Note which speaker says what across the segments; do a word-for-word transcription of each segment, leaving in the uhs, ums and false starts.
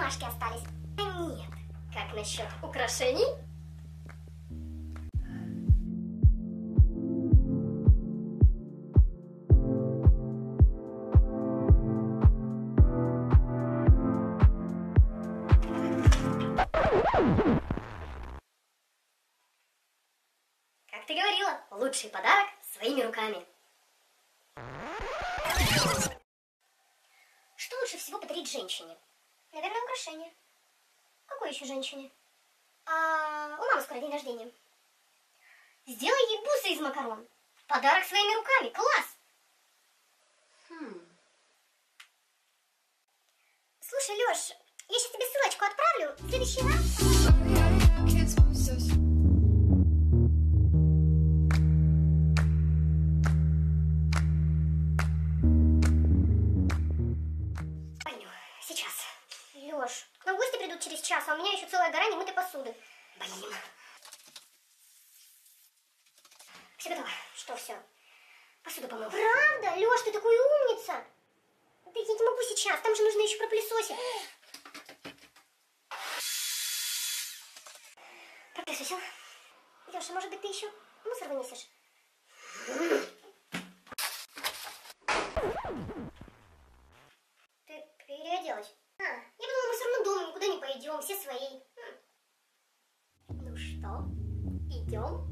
Speaker 1: бумажки остались.
Speaker 2: А нет. Как насчет украшений? Как ты говорила, лучший подарок своими руками. Что лучше всего подарить женщине?
Speaker 1: Наверное, украшение.
Speaker 2: Какой еще женщине?
Speaker 1: А, у мамы скоро день рождения.
Speaker 2: Сделай ей бусы из макарон. Подарок своими руками. Класс!
Speaker 1: Хм. Слушай, Лёш, я сейчас тебе ссылочку отправлю. В следующий раз...
Speaker 2: Сейчас.
Speaker 1: Лёш, к нам гости придут через час, а у меня еще целая гора немытой посуды.
Speaker 2: Блин.
Speaker 1: Все готово.
Speaker 2: Что все? Посуду помыл.
Speaker 1: Правда? Лёш, ты такой умница. Да я не могу сейчас, там же нужно еще пропылесосить.
Speaker 2: Пропылесосил?
Speaker 1: Лёша, может быть, ты еще мусор вынесешь? Ты переоделась? А, я думала, мы все равно дома никуда не пойдем, все свои.
Speaker 2: Ну что, идем?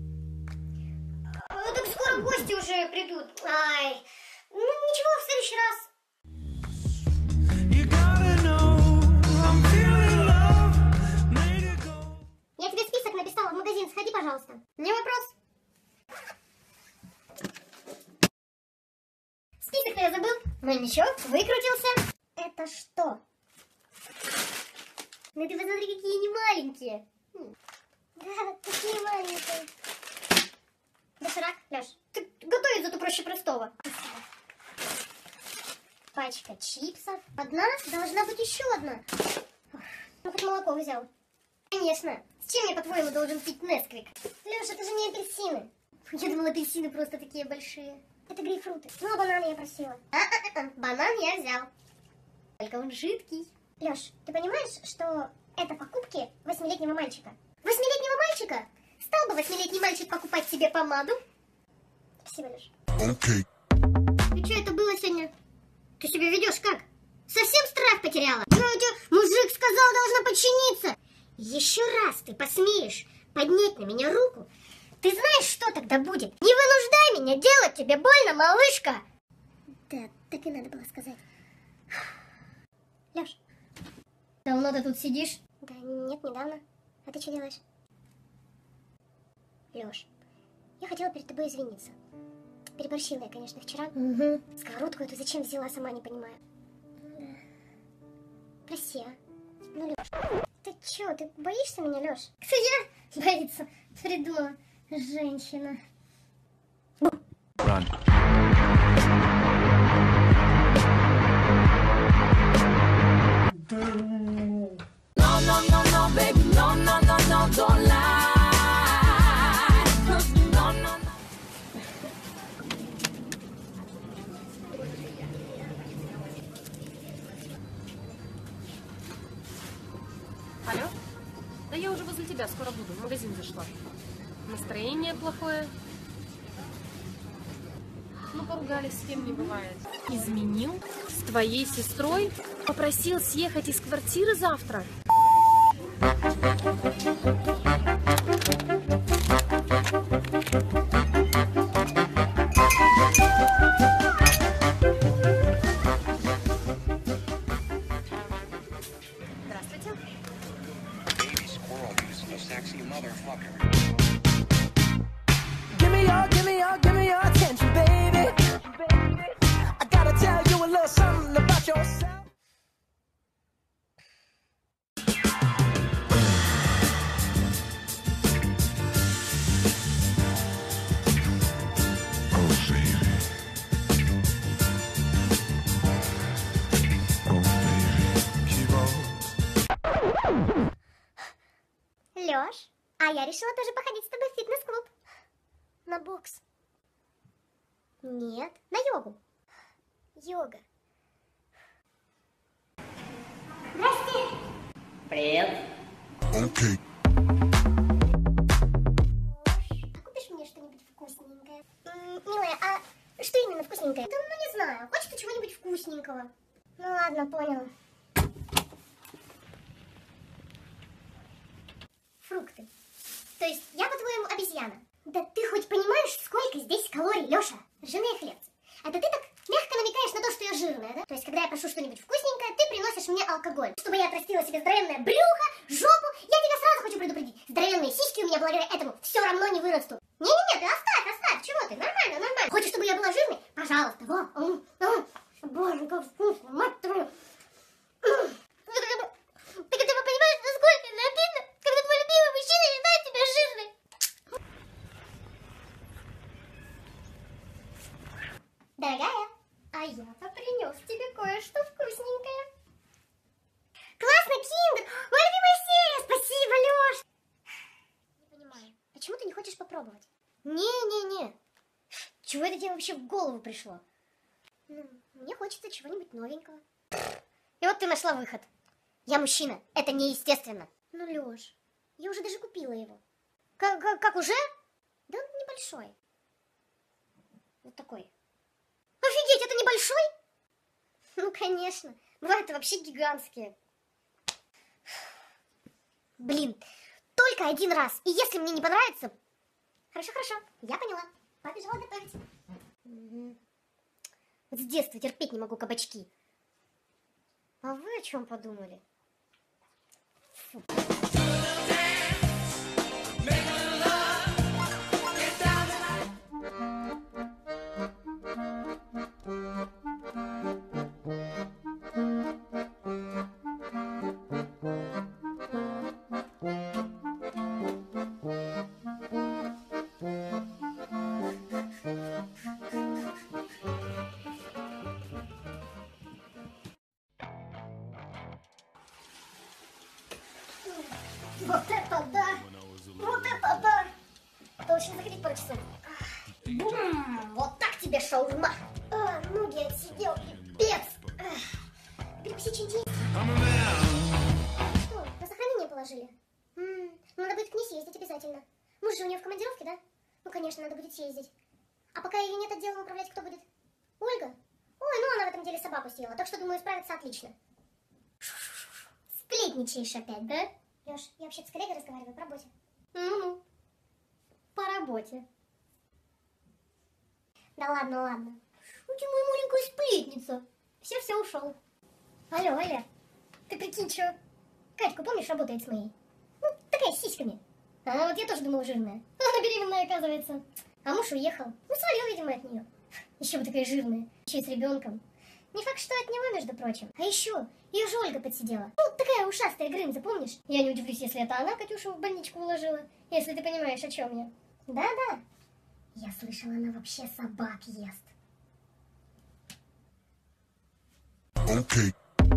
Speaker 1: А, так скоро гости уже придут. Ай, ну ничего, в следующий раз. Я тебе список написала в магазин, сходи, пожалуйста.
Speaker 2: Не вопрос.
Speaker 1: Список-то я забыл.
Speaker 2: Ну ничего, выкрутился.
Speaker 1: Это что?
Speaker 2: Ну ты посмотри, какие они маленькие.
Speaker 1: Да, такие маленькие.
Speaker 2: Доширак, Лёш, ты готовить зато проще простого.
Speaker 1: Пачка чипсов. Одна? Должна быть еще одна. Ну, хоть молоко взял.
Speaker 2: Конечно. С чем я, по-твоему, должен пить Несквик?
Speaker 1: Лёш, это же не апельсины.
Speaker 2: Я думала, апельсины просто такие большие.
Speaker 1: Это грейпфруты. Ну, а бананы я просила.
Speaker 2: А-а-а, банан я взял. Только он жидкий.
Speaker 1: Лёш, ты понимаешь, что это покупки восьмилетнего мальчика? Восьмилетнего мальчика?
Speaker 2: Стал бы восьмилетний мальчик покупать себе помаду?
Speaker 1: Спасибо, Лёш.
Speaker 2: Окей. Okay. И что это было сегодня? Ты себя ведешь как? Совсем страх потеряла?
Speaker 1: Вроде мужик сказал, должна подчиниться. Еще раз ты посмеешь поднять на меня руку,
Speaker 2: ты знаешь, что тогда будет? Не вынуждай меня делать тебе больно, малышка!
Speaker 1: Да, так и надо было сказать. Лёш.
Speaker 2: Давно ты тут сидишь?
Speaker 1: Да нет, недавно. А ты что делаешь? Лёш, я хотела перед тобой извиниться. Переборщила я, конечно, вчера.
Speaker 2: Угу.
Speaker 1: Сковородку эту зачем взяла, сама не понимаю. Да. Прости, а? Ну, Лёш, ты чё, ты боишься меня, Лёш?
Speaker 2: Кто я? Боится. Придумала. Женщина.
Speaker 3: Run.
Speaker 4: No, no, no, no, baby, no, no, no, no, don't lie. No, no, no.
Speaker 5: Алло? Да я уже возле тебя, скоро буду, в магазин зашла. Настроение плохое. Ну, поругались, с кем не бывает. Изменил? С твоей сестрой? Попросил съехать из квартиры завтра? Здравствуйте.
Speaker 6: Give me your, give me your, give me your attention, baby. I gotta tell you a little something about yourself.
Speaker 1: Лёш, а я решила тоже походить с тобой в фитнес-клуб. На бокс. Нет, на йогу. Йога. Здрасте.
Speaker 2: Привет.
Speaker 3: Okay.
Speaker 1: А купишь мне что-нибудь вкусненькое? М, милая, а что именно вкусненькое? Да, ну не знаю. Хочется чего-нибудь вкусненького. Ну ладно, понял. Фрукты. То есть я, по-твоему, обезьяна? Да ты хоть понимаешь, сколько здесь калорий, Лёша? Ржаные хлебцы. Это ты так мягко намекаешь на то, что я жирная, да? То есть, когда я прошу что-нибудь вкусненькое, ты приносишь мне алкоголь. Чтобы я отрастила себе здоровенное брюхо, жопу, я тебя сразу хочу предупредить. Здоровенные сиськи у меня благодаря этому все равно не вырастут. Не-не-не, ты оставь, оставь, чего ты? Нормально, нормально. Хочешь, чтобы я была жирной? Пожалуйста, во. М, м. Боже, как вкусно, мать твою. М. Так ты понимаешь, насколько это обидно, когда твой любимый мужчина считает тебя жирной? Дорогая, а я-то принес тебе кое-что вкусненькое. Классно, Киндер! Моя любимая серия! Спасибо, Лёш! Не понимаю, почему ты не хочешь попробовать? Не-не-не. Чего это тебе вообще в голову пришло? Ну, мне хочется чего-нибудь новенького. И вот ты нашла выход. Я мужчина. Это неестественно. Ну, Лёш, я уже даже купила его. Как, как, как уже? Да он небольшой. Вот такой. Офигеть, это небольшой? Ну, конечно. Бывают вообще гигантские. Блин, только один раз. И если мне не понравится... Хорошо, хорошо, я поняла. Побежала готовить. Угу. Вот с детства терпеть не могу кабачки. А вы о чем подумали? Фу. Вот это да! Вот это да! Точно заходить пару часов. Бум! Вот так тебе шаурма! А, ноги отсидел, пипец! Перекуси чинчи. Что, на сохранение положили? М-м, надо будет к ней съездить обязательно. Муж же у нее в командировке, да? Ну, конечно, надо будет съездить. А пока ее нет, отделом управлять кто будет? Ольга? Ой, ну она в этом деле собаку съела, так что, думаю, справится отлично. Сплетничаешь опять, да? Лёш, я вообще-то с коллегой разговариваю по работе. Ну-ну. По работе. Да ладно, ладно. Ну ты моя маленькая сплетница. Все-все, ушел. Алло, Оля. Ты прикинь, что? Катьку, помнишь, работает с моей? Ну, такая с сиськами. А вот я тоже думала жирная. Она беременная, оказывается. А муж уехал. Ну, свалил, видимо, от нее. Еще бы такая жирная. Еще и с ребенком. Не факт, что от него, между прочим. А еще, ее же Ольга подсидела. Ну, такая ушастая Грымза, помнишь? Я не удивлюсь, если это она Катюшу в больничку уложила. Если ты понимаешь, о чем я. Да-да. Я слышала, она вообще собак ест.
Speaker 3: Okay.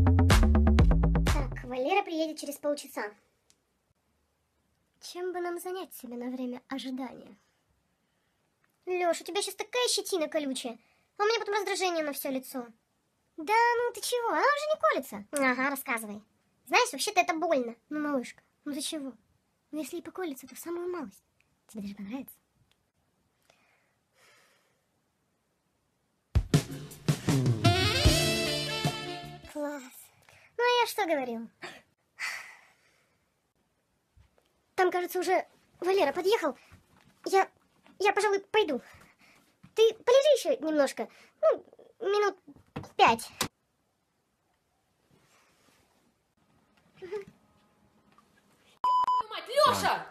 Speaker 1: Так, Валера приедет через полчаса. Чем бы нам занять себя на время ожидания? Лёш, у тебя сейчас такая щетина колючая, а у меня потом раздражение на все лицо. Да ну ты чего, она уже не колется. Ага, рассказывай. Знаешь, вообще-то это больно. Ну, малышка, ну ты чего? Ну если и поколется, то в самую малость. Тебе даже понравится. Класс. Ну а я что говорил? Там, кажется, уже Валера подъехал. Я, я, пожалуй, пойду. Ты полежи еще немножко. Ну, минут пять.
Speaker 5: Мать, Лёша!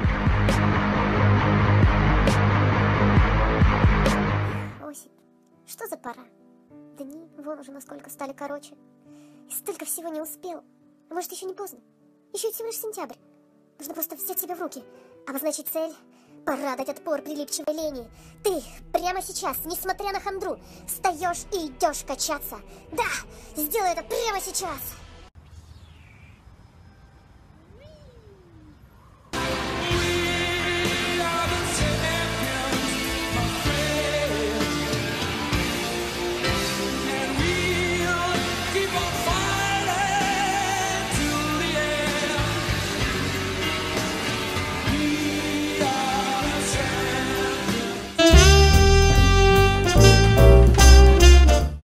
Speaker 1: Осень. Что за пора? Дни вон уже насколько стали короче. И столько всего не успел. А может, еще не поздно? Еще всего лишь сентябрь. Нужно просто взять себя в руки. Обозначить цель. Пора дать отпор прилипчивой лени. Ты прямо сейчас, несмотря на хандру, встаешь и идешь качаться. Да, сделай это прямо сейчас.